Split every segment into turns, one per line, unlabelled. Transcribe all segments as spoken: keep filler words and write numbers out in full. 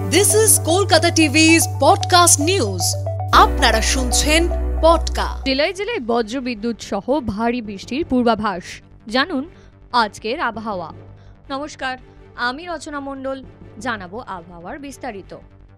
This is Kolkata T V's podcast news. আপনারা শুনছেন podcast.
জেলায় জেলায় বজ্রবিদ্যুৎ সহ ভারী বৃষ্টির পূর্বাভাস। জানুন আজকের আবহাওয়া। নমস্কার, আমি রচনা মণ্ডল। জানাবো আবহাওয়ার বিস্তারিত।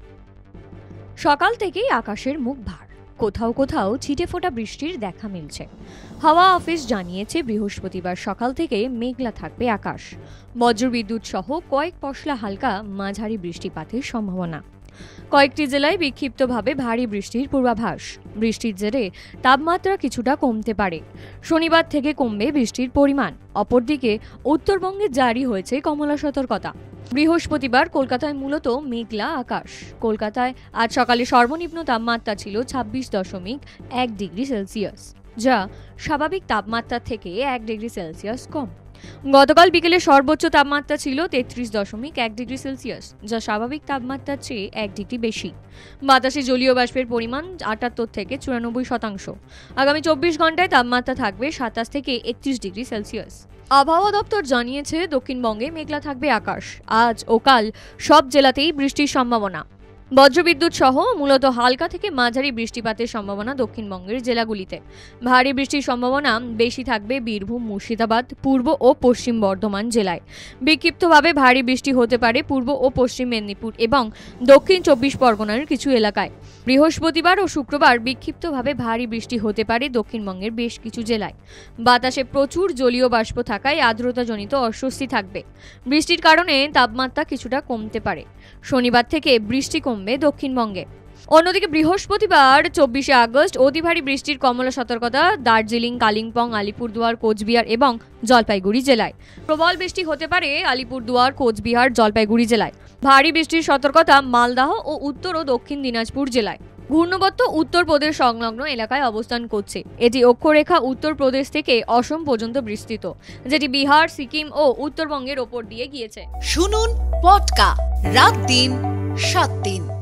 সকাল থেকেই আকাশের মুখ ভার, কোথাও কোথাও ছিটে ফোটা বৃষ্টির দেখা মিলছে। হাওয়া অফিস জানিয়েছে বৃহস্পতিবার সকাল থেকে মেঘলা থাকবে আকাশ। বজ্রবিদ্যুৎ সহ কয়েক পশলা হালকা মাঝারি বৃষ্টিপাতের সম্ভাবনা। কয়েকটি জেলায় বিক্ষিপ্তভাবে ভারী বৃষ্টির পূর্বাভাস। বৃষ্টির জেরে তাপমাত্রা কিছুটা কমতে পারে। শনিবার থেকে কমবে বৃষ্টির পরিমাণ। অপরদিকে উত্তরবঙ্গে জারি হয়েছে কমলা সতর্কতা। বৃহস্পতিবার কলকাতায় মূলত মেঘলা আকাশ। কলকাতায় আজ সকালে সর্বনিম্ন তাপমাত্রা ছিল ছাব্বিশ দশমিক এক ডিগ্রি সেলসিয়াস, যা স্বাভাবিক তাপমাত্রা থেকে এক ডিগ্রি সেলসিয়াস কম। গতকাল বিকেলে সর্বোচ্চ তাপমাত্রা ছিল তেত্রিশ দশমিক এক ডিগ্রি সেলসিয়াস, যা স্বাভাবিক তাপমাত্রার চেয়ে এক ডিগ্রি বেশি। বাতাসে জলীয় বাষ্পের পরিমাণ আটাত্তর থেকে চুরানব্বই শতাংশ। আগামী চব্বিশ ঘন্টায় তাপমাত্রা থাকবে সাতাশ থেকে একত্রিশ ডিগ্রি সেলসিয়াস। আবহাওয়া দপ্তর জানিয়েছে দক্ষিণবঙ্গে মেঘলা থাকবে আকাশ। আজ ও কাল সব জেলাতেই বৃষ্টির সম্ভাবনা। বজ্রবিদ্যুৎ সহ মূলত হালকা থেকে মাঝারি বৃষ্টিপাতের সম্ভাবনা দক্ষিণবঙ্গের জেলাগুলিতে। ভারী বৃষ্টির সম্ভাবনা বেশি থাকবে বীরভূম, মুর্শিদাবাদ, পূর্ব ও পশ্চিম বর্ধমান জেলায়। বিক্ষিপ্তভাবে ভারী বৃষ্টি হতে পারে পূর্ব ও পশ্চিম মেদিনীপুর এবং দক্ষিণ চব্বিশ পরগনার কিছু এলাকায়। বৃহস্পতিবার ও শুক্রবার বিক্ষিপ্তভাবে ভারী বৃষ্টি হতে পারে দক্ষিণবঙ্গের বেশ কিছু জেলায়। বাতাসে প্রচুর জলীয় বাষ্প থাকায় আর্দ্রতাজনিত অস্বস্তি থাকবে। বৃষ্টির কারণে তাপমাত্রা কিছুটা কমতে পারে। শনিবার থেকে বৃষ্টি কমবে দক্ষিণবঙ্গে। অন্যদিকে বৃহস্পতিবার চব্বিশে আগস্ট অতি ভারী বৃষ্টির কমলা সতর্কতা দার্জিলিং, কালিম্পং, আলিপুরদুয়ার, কোচবিহার এবং জলপাইগুড়ি জেলায়। প্রবল বৃষ্টি হতে পারে আলিপুরদুয়ার, কোচবিহার, জলপাইগুড়ি জেলায়। ভারী বৃষ্টির সতর্কতা মালদাহ ও উত্তর ও দক্ষিণ দিনাজপুর জেলায়। ঘূর্ণবর্ত উত্তরপ্রদেশ সংলগ্ন এলাকায় অবস্থান করছে। এটি অক্ষরেখা উত্তরপ্রদেশ থেকে অসম পর্যন্ত বিস্তৃত, যেটি বিহার, সিকিম ও উত্তরবঙ্গের ওপর দিয়ে গিয়েছে।
শুনুন পডকাস্ট রাত দিন সাত দিন।